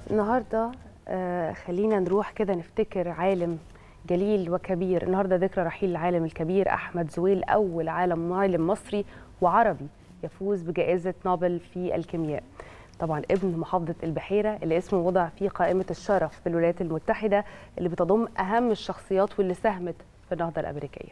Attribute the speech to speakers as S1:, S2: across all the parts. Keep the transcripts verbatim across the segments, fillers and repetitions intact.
S1: النهارده آه خلينا نروح كده نفتكر عالم جليل وكبير. النهارده ذكرى رحيل العالم الكبير أحمد زويل، أول عالم عالم مصري وعربي يفوز بجائزة نوبل في الكيمياء. طبعا ابن محافظة البحيرة اللي اسمه وضع في قائمة الشرف في الولايات المتحدة، اللي بتضم أهم الشخصيات واللي ساهمت في النهضة الأمريكية.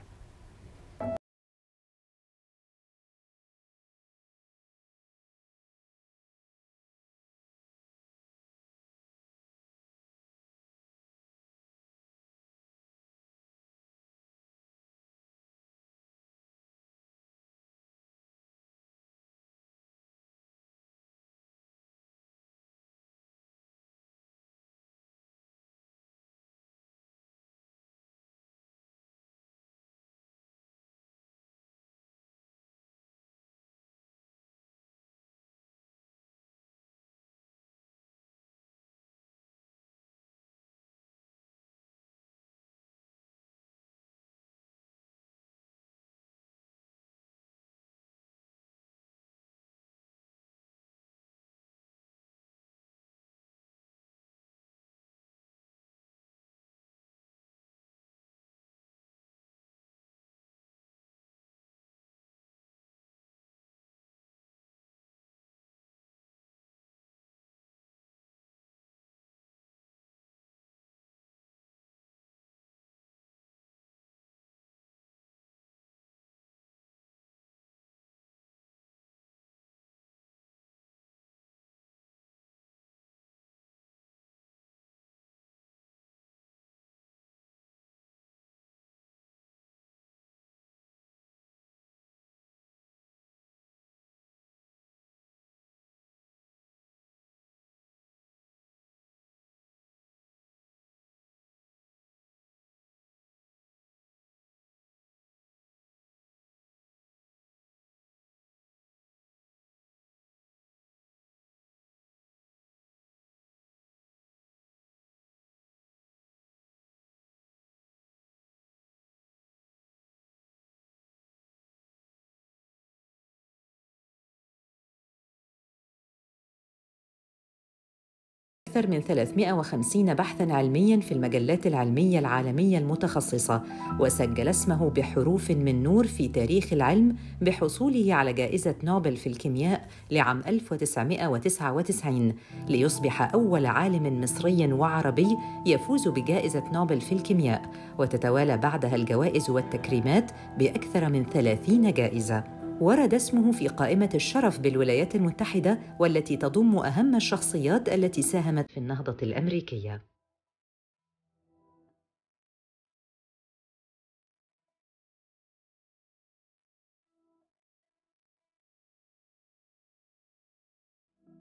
S2: أكثر من ثلاثمائة وخمسين بحثاً علمياً في المجلات العلمية العالمية المتخصصة، وسجل اسمه بحروف من نور في تاريخ العلم بحصوله على جائزة نوبل في الكيمياء لعام ألف وتسعمائة وتسعة وتسعين، ليصبح أول عالم مصري وعربي يفوز بجائزة نوبل في الكيمياء، وتتوالى بعدها الجوائز والتكريمات بأكثر من ثلاثين جائزة. ورد اسمه في قائمة الشرف بالولايات المتحدة، والتي تضم أهم الشخصيات التي ساهمت في النهضة الأمريكية.